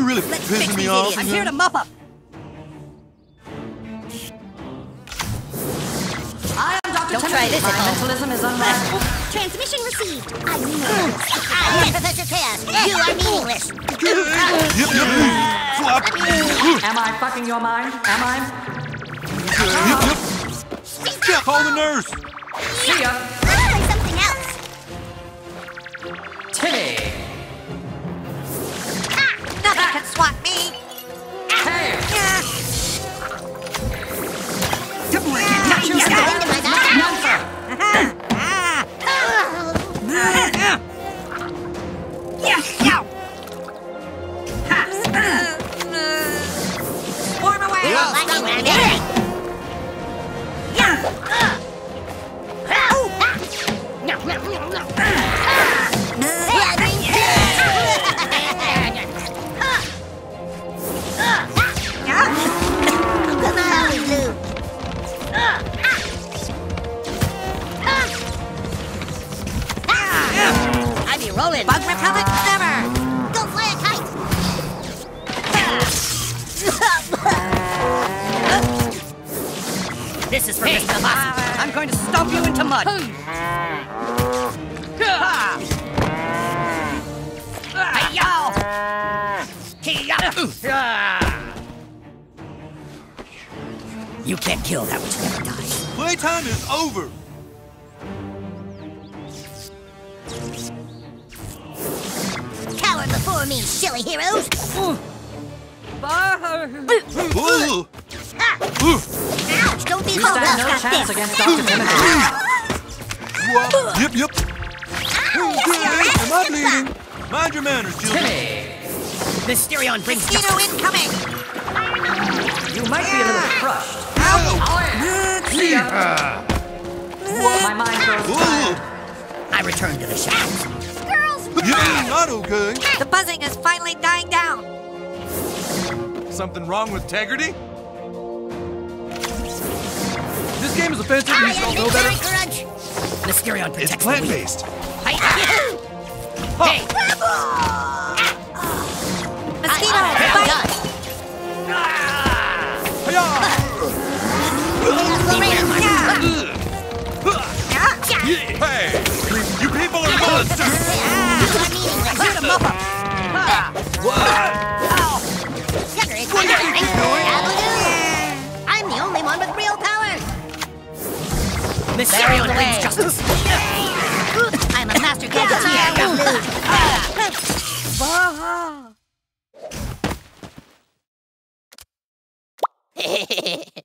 really Let's pissing fix me these off. idiots. I'm here to mop up. I am Dr. Don't Timothy. try this at home. Mentalism is unrivaled. Transmission received. I am Professor Chaos. You are meaningless. Yep. Flop. Am I fucking your mind? Am I? Yep. Call the nurse. See ya. Something else. Timmy. Nothing can swat me. Hey. Warm away. I be rolling. Bug repellent, never. Go fly a kite. This is for Mr. Velocity. I'm going to stomp you into mud. You can't kill that which never dies. Playtime is over. Cower before me, silly heroes. Ooh. Ouch, don't be You bold. stand no Got chance this. against Dr. Timothy. Yep. Am I bleeding? Mind your manners, children. Timmy. Mysterion brings mosquito incoming. You might be a little crushed. See ya. My mind grows tired. I return to the shadows. You're not okay. The buzzing is finally dying down. Something wrong with Tegrity? This game is offensive and you don't know better. Mysterion protects It's the weak. plant-based. Hey! Mosquito, bite! Hey, you people are monsters. Here to mop up. What? I'm the only one with real power. Mysterion brings justice. I'm a master gadgeteer.